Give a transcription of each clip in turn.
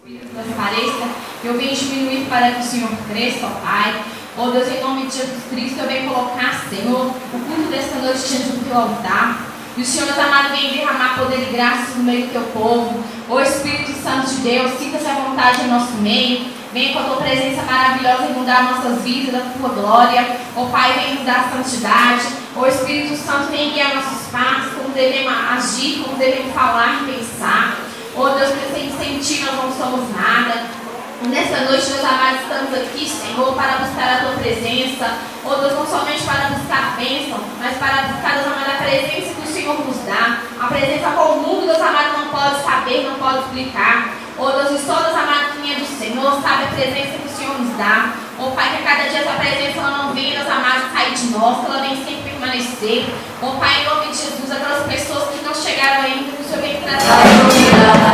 Pareça, eu venho diminuir para que o Senhor cresça, ó Pai. Ó Deus, em nome de Jesus Cristo, eu venho colocar, Senhor, o culto desta noite diante do teu altar. E o Senhor, Deus amado, vem derramar poder e graças no meio do teu povo. Ó Espírito Santo de Deus, sinta-se à vontade em nosso meio. Venha com a tua presença maravilhosa e mudar nossas vidas, da tua glória. Ó Pai, vem nos dar santidade. Ó Espírito Santo, vem guiar nossos passos, como devemos agir, como devemos falar e pensar. Oh Deus, que sem ti nós não somos nada. Nessa noite, meus amados, estamos aqui, Senhor, para buscar a tua presença. Oh Deus, não somente para buscar a bênção, mas para buscar, Deus amado, a presença que o Senhor nos dá. A presença com o mundo, Deus amado, não pode saber, não pode explicar. Oh Deus, e só, Deus amado, quem é do Senhor, sabe a presença que o Senhor nos dá. Oh Pai, que a cada dia essa presença ela não venha, Deus amado, sair de nós, que ela vem sempre permanecer. Oh Pai, em nome de Jesus, aquelas pessoas que não chegaram ainda, que o Senhor vem trazer.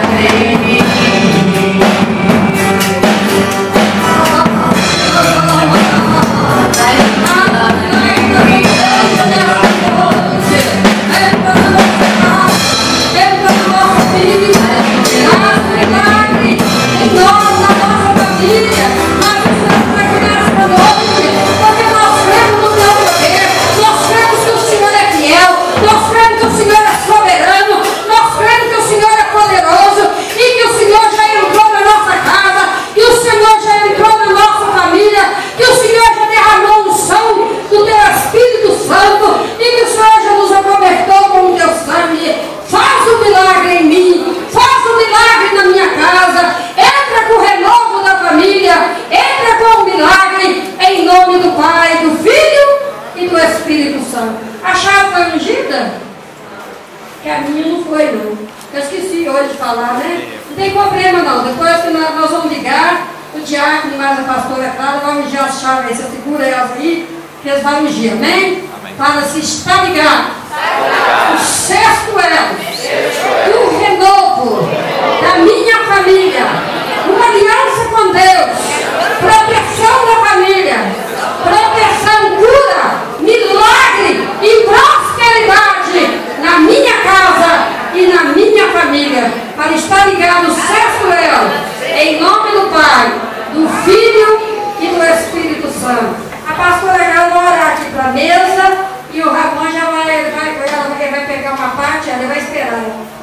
Amém? Para se estar ligado. O sexto elo do renovo da minha família, uma aliança com Deus, proteção da família, proteção, cura, milagre e prosperidade na minha casa e na minha família, para estar ligado o sexto elo, em nome do Pai, do Filho e do Espírito Santo. A pastora vai orar aqui para a mesa e o Ramon já vai pegar uma parte, ela vai esperar.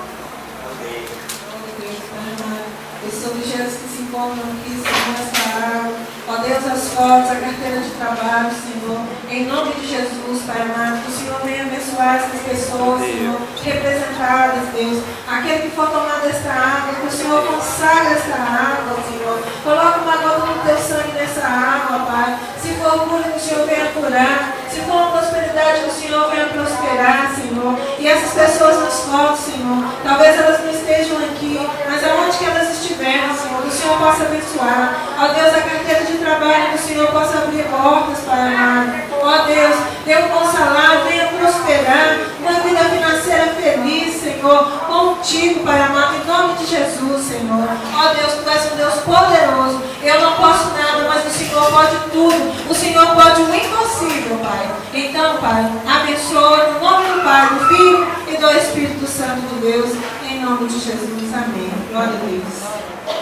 Esses objetos que se encontram aqui, Senhor, essa água, ó Deus, as fotos, a carteira de trabalho, Senhor, em nome de Jesus, Pai amado, que o Senhor venha abençoar essas pessoas, Senhor, representadas, Deus, aquele que for tomar desta água, que o Senhor consagra essa água, Senhor, coloca uma gota do teu sangue nessa água, Pai. Se for cura, que o Senhor venha curar. Se for uma prosperidade, que o Senhor venha prosperar, Senhor. E essas pessoas nas fotos, Senhor, talvez elas não estejam aqui, mas aonde que elas estiverem, Senhor, que o Senhor possa abençoar. Ó Deus, a carteira de trabalho, que o Senhor possa abrir portas, Pai amado. Ó Deus, dê um bom salário, venha prosperar, uma vida financeira feliz, Senhor, contigo, Pai amado, em nome de Jesus, Senhor. Ó Deus, Tu és um Deus poderoso. Eu não posso nada, mas o Senhor pode tudo. O Senhor pode o impossível, Pai. Então, Pai, abençoa no nome do Pai, do Filho e do Espírito Santo de Deus, em nome de Jesus. Amém. Glória a Deus.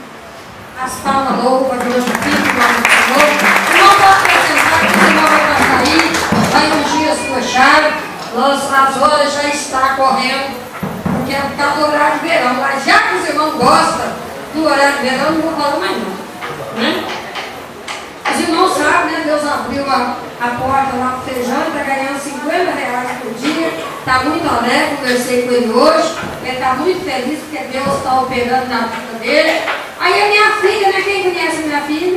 As palmas loucas, glorifique o nome do Senhor. Eu não vou apresentar, que o Senhor vai sair, vai ungir a sua chave. As horas já está correndo, porque é por causa do horário de verão. Mas já que os irmãos gostam do horário de verão, não vou falar mais não. Né? Os irmãos sabem, né? Deus abriu a porta lá pro feijão, está ganhando R$50 por dia. Está muito alegre, conversei com ele hoje. Ele está muito feliz porque Deus está operando na vida dele. Aí a minha filha, né? Quem conhece a minha filha?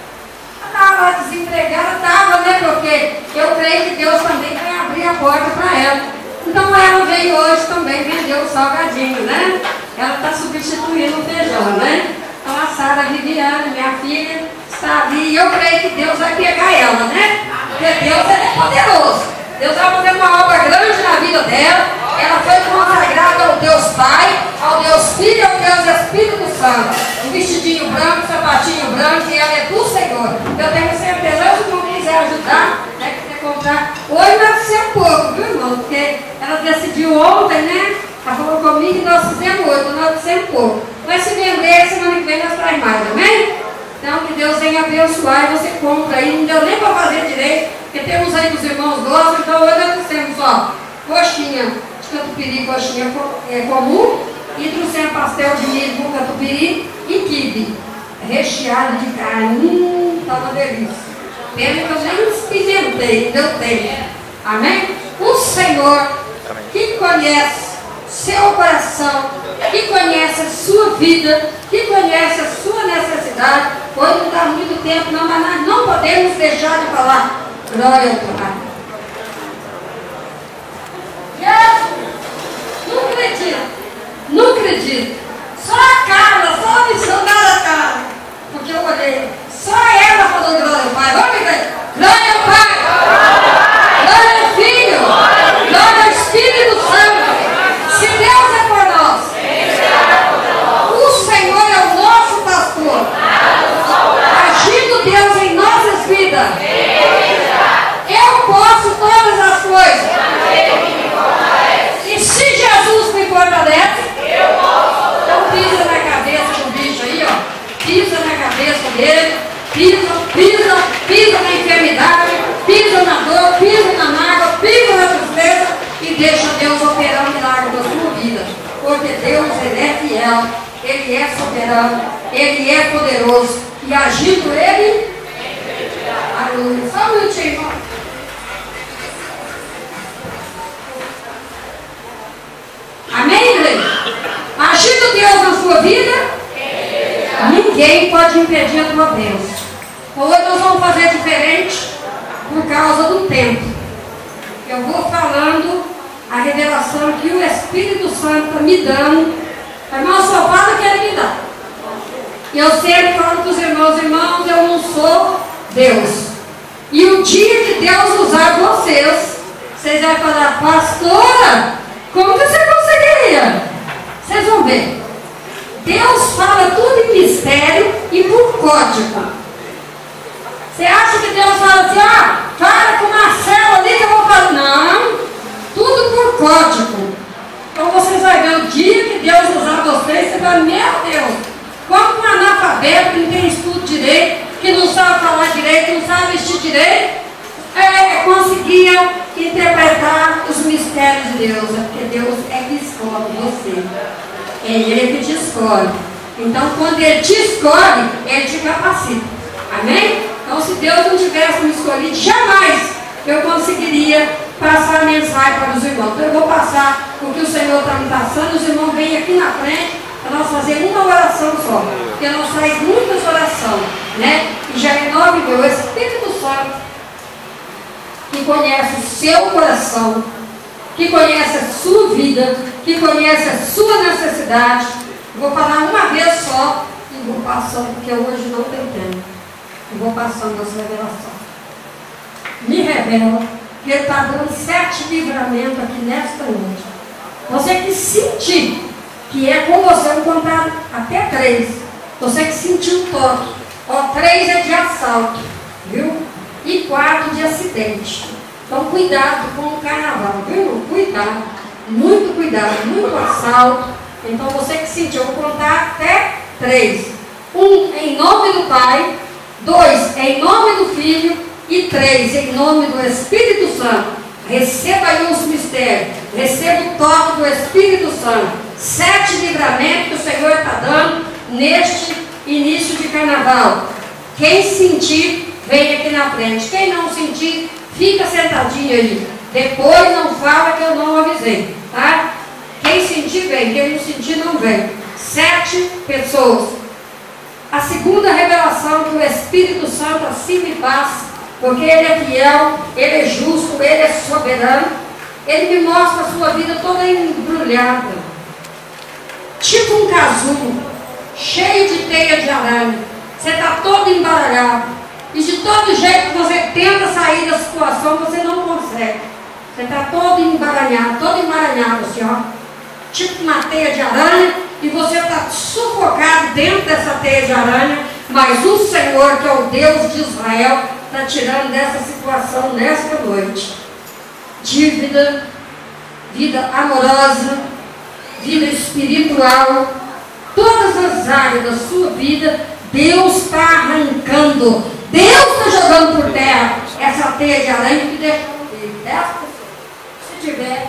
Ela estava desempregada, estava, né? Porque eu creio que Deus também vai abrir a porta para ela. Então ela veio hoje também vender o salgadinho, né? Ela está substituindo o feijão, né? Então a Sara Viviane, minha filha, está ali. E eu creio que Deus vai pegar ela, né? Porque Deus é poderoso. Deus vai fazer uma obra grande na vida dela. Ela foi consagrada ao Deus Pai, ao Deus Filho, ao Deus Espírito Santo. Um vestidinho branco, sapatinho branco, e ela é do Senhor. Eu tenho certeza, se não quiser ajudar, né, quiser comprar, hoje vai ser um pouco, viu, irmão? Porque ela decidiu ontem, né? Ela falou comigo e nós fizemos hoje, nós fizemos pouco. vai se vender, semana que vem nós traz mais, amém? Então que Deus venha abençoar e você compra aí, não deu nem para fazer direito, porque temos aí que os irmãos gostam, então hoje nós temos, ó, coxinha de catupiry, coxinha comum, e trouxemos pastel de milho com catupiry e quibe, recheado de carne, tá uma delícia. Pena que eu nem experimentei, deu tempo, amém? O Senhor, que conhece seu coração, que conhece a sua vida, que conhece a sua necessidade. Hoje não dá muito tempo não, mas nós não podemos deixar de falar. Glória ao Pai. Jesus, não acredito, não acredito. Só a Carla, só a missionária Carla, porque eu olhei, só ela falou glória ao Pai. Vamos ver, glória ao Pai, glória ao Filho, glória ao Espírito Santo. Se Deus é por nós, o Senhor é o nosso pastor, agindo Deus em nossas vidas. Eu posso todas as coisas. E se Jesus me fortalece, então pisa na cabeça do bicho aí, ó. Pisa na cabeça dele, pisa na enfermidade, pisa na dor, pisa na mágoa, pisa na tristeza e deixa Deus operar um milagre na sua vida. Porque Deus, Ele é fiel, Ele é soberano, Ele é poderoso e agindo Ele, aleluia. Só um minutinho, irmão. Amém, igreja? Agindo Deus na sua vida, ninguém pode impedir a tua bênção. Hoje nós vamos fazer diferente por causa do tempo. Eu vou falando a revelação que o Espírito Santo está me dando. Irmão, só fala que Ele me dá. E eu sempre falo para os irmãos, eu não sou Deus. E o dia que Deus usar vocês vão falar, pastora, como que você conseguiria? Vocês vão ver. Deus fala tudo em mistério e por código. Você acha que Deus fala assim, fala com o Marcelo ali que eu vou falar? Não, tudo por código. Então vocês vão ver o dia que Deus usar vocês, você vai, meu Deus, como um analfabeto que não tem estudo direito, que não sabe falar direito, não sabe vestir direito, conseguia interpretar os mistérios de Deus, porque Deus é que escolhe você. É Ele que te escolhe. Então, quando Ele te escolhe, Ele te capacita. Amém? Então, se Deus não tivesse me escolhido, jamais eu conseguiria passar a mensagem para os irmãos. Então, eu vou passar o que o Senhor está me passando. Os irmãos vêm aqui na frente para nós fazer uma oração só. Porque nós faz muitas orações, né? E já renove o Espírito Santo, que conhece o seu coração, que conhece a sua vida, que conhece a sua necessidade. Vou falar uma vez só e vou passando, porque hoje não tem tempo. E vou passando essa revelação. Me revela que Ele está dando 7 livramentos aqui nesta noite. Você que sentir que é com você, eu vou contar até 3. Você que sentiu o toque. 3 é de assalto, viu? E 4 de acidente. Então cuidado com o carnaval, viu? Cuidado, muito assalto. Então você que sentiu, eu vou contar até 3. 1 em nome do Pai, 2 em nome do Filho e 3 em nome do Espírito Santo. Receba aí os mistérios, receba o toque do Espírito Santo. 7 livramentos que o Senhor está dando neste início de carnaval. Quem sentir, vem aqui na frente. Quem não sentir, fica sentadinho aí. Depois não fala que eu não avisei, tá? Quem sentir, vem. Quem não sentir, não vem. 7 pessoas. A segunda revelação que o Espírito Santo assim me passa, porque Ele é fiel, Ele é justo, Ele é soberano. Ele me mostra a sua vida toda embrulhada, tipo um casulo, cheio de teia de aranha. Você está todo embaralhado. E de todo jeito que você tenta sair da situação, você não consegue. Você está todo emaranhado assim, ó. Tipo uma teia de aranha, e você está sufocado dentro dessa teia de aranha, mas o Senhor, que é o Deus de Israel, está tirando dessa situação nesta noite. Dívida, vida amorosa, vida espiritual, todas as áreas da sua vida, Deus está arrancando, Deus está jogando por terra essa teia de aranha que deixou dele. 10 pessoas. Se tiver,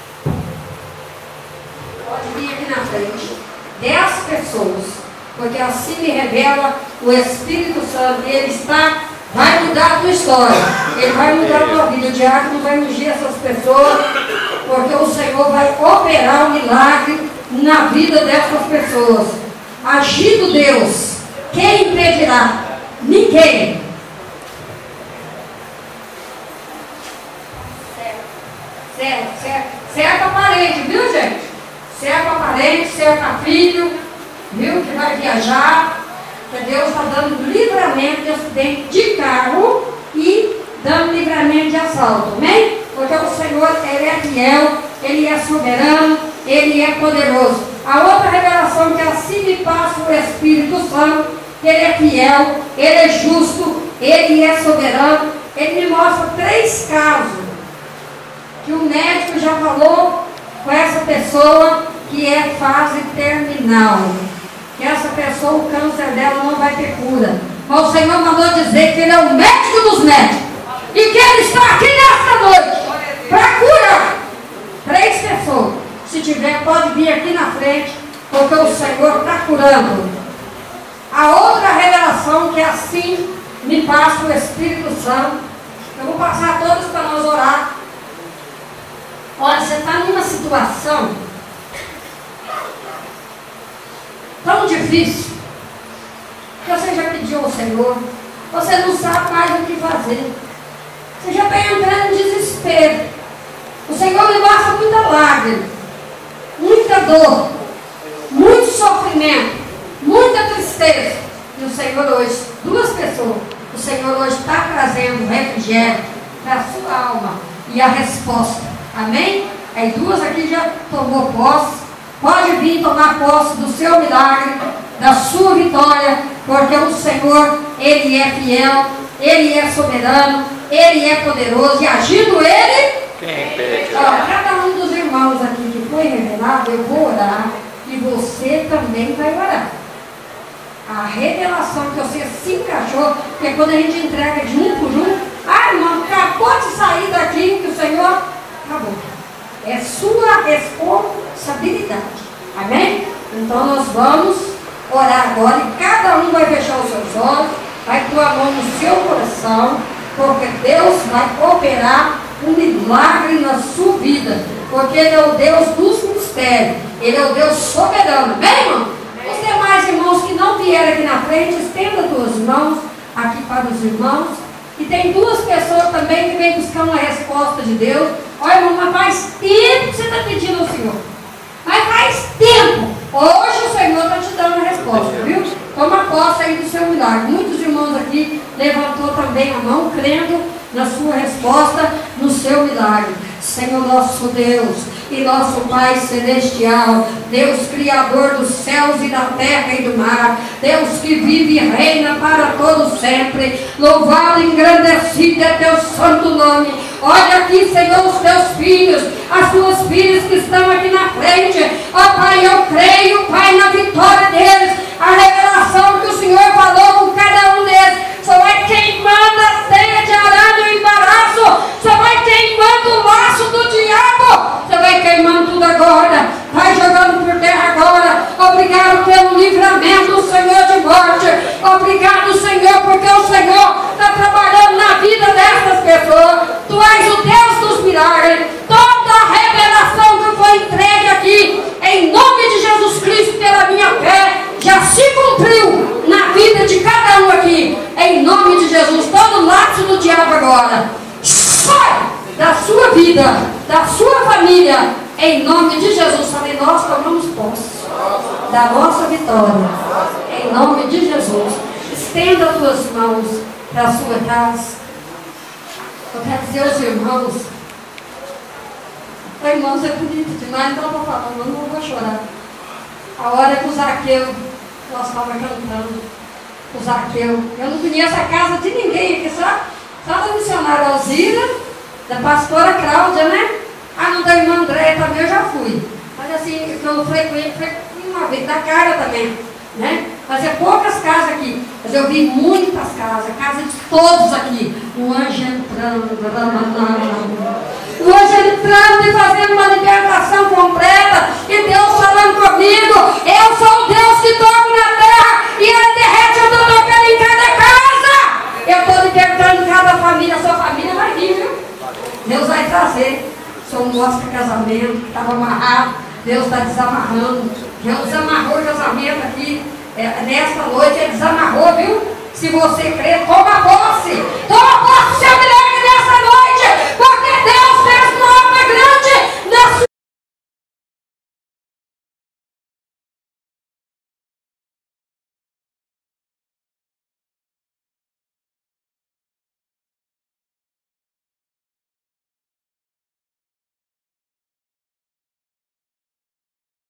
pode vir aqui na frente. 10 pessoas. Porque assim me revela o Espírito Santo. Ele vai mudar a tua história. Ele vai mudar a tua vida. O diácono vai ungir essas pessoas. Porque o Senhor vai operar um milagre na vida dessas pessoas. Agindo Deus, quem impedirá? Ninguém. Cerca parente, viu, gente? Cerca parente, cerca filho, viu? Que vai viajar. Que Deus está dando livramento de acidente de carro e dando livramento de assalto, amém? Porque o Senhor, Ele é fiel, Ele é soberano, Ele é poderoso. A outra revelação que assim me passa o Espírito Santo, Ele é fiel, Ele é justo, Ele é soberano. Ele me mostra 3 casos que o médico já falou com essa pessoa que é fase terminal. Que essa pessoa, o câncer dela não vai ter cura. Mas o Senhor mandou dizer que Ele é o médico dos médicos. E que Ele está aqui nesta noite para curar 3 pessoas. Se tiver, pode vir aqui na frente, porque o Senhor está curando. A outra revelação que assim me passa o Espírito Santo, eu vou passar todos para nós orar. Olha, você está numa situação tão difícil que você já pediu ao Senhor, você não sabe mais o que fazer, você já está entrando em desespero. O Senhor me mostra muita lágrima, muita dor, muito sofrimento, muita tristeza. E o Senhor hoje, 2 pessoas, o Senhor hoje está trazendo refrigério para a sua alma e a resposta. Amém? Aí 2 aqui já tomou posse. Pode vir tomar posse do seu milagre, da sua vitória, porque o Senhor, Ele é fiel, Ele é soberano, Ele é poderoso, e agindo Ele, cada um dos irmãos aqui que foi revelado, eu vou orar, e você também vai orar. A revelação que você se encaixou, porque quando a gente entrega de um por um, irmão, acabou de sair daqui, que o Senhor acabou. É sua responsabilidade. Amém? Então nós vamos orar agora e cada um vai fechar os seus olhos, vai pôr a mão no seu coração, porque Deus vai operar um milagre na sua vida. Porque Ele é o Deus dos mistérios. Ele é o Deus soberano. Amém, irmão? Os demais irmãos que não vieram aqui na frente, estenda as 2 mãos aqui para os irmãos. E tem 2 pessoas também que vêm buscar uma resposta de Deus. Olha, irmão, mas faz tempo que você está pedindo ao Senhor. Mas faz tempo. Hoje o Senhor está te dando a resposta, viu? Toma posse aí do seu milagre. Muitos irmãos aqui levantou também a mão, crendo na sua resposta, no seu milagre. Senhor nosso Deus e nosso Pai Celestial, Deus Criador dos céus e da terra e do mar, Deus que vive e reina para todo sempre, louvado e engrandecido é teu santo nome. Olha aqui, Senhor, os teus filhos, as tuas filhas que estão aqui na frente. Ó Pai, eu creio, Pai, na vitória deles, a revelação que o Senhor falou com cada um deles. Só vai queimando a teia de aranha e embaraço, só vai queimando o laço do diabo, você vai queimando tudo agora, vai jogando por terra agora. Obrigado pelo livramento, Senhor, de morte. Obrigado, Senhor, porque o Senhor está trabalhando na vida dessas pessoas. Tu és o Deus dos milagres. Toda a revelação que foi entregue aqui, em nome de Jesus Cristo, pela minha fé, já se cumpriu na vida de cada um aqui. Em nome de Jesus, todo laço do diabo agora sai da sua vida, da sua família. Em nome de Jesus, falei, nós tomamos posse da nossa vitória. Em nome de Jesus, estenda as tuas mãos para a sua casa. Eu quero dizer aos irmãos, irmãos, é bonito demais, então eu estou falando, eu não vou chorar. A hora que o Zaqueu, nós estávamos cantando, o Zaqueu, eu não conheço a casa de ninguém aqui, só da missionária Alzira, da pastora Cláudia, né? Ah, não, da irmã Andréia também eu já fui. Mas assim, que eu frequento uma vez, da cara também, né? Fazia poucas casas aqui, mas eu vi muitas casas, casa de todos aqui. O anjo entrando, o anjo entrando e fazendo uma libertação completa, e Deus falando comigo, eu sou o Deus que toco na terra, e Ele derrete, eu estou tocando em cada casa. Eu estou libertando cada família, sua família vai vir, viu? Deus vai trazer. Só mostra casamento, que estava amarrado, Deus está desamarrando. Deus desamarrou o casamento aqui. Nesta noite Ele desamarrou, viu? Se você crer, toma posse.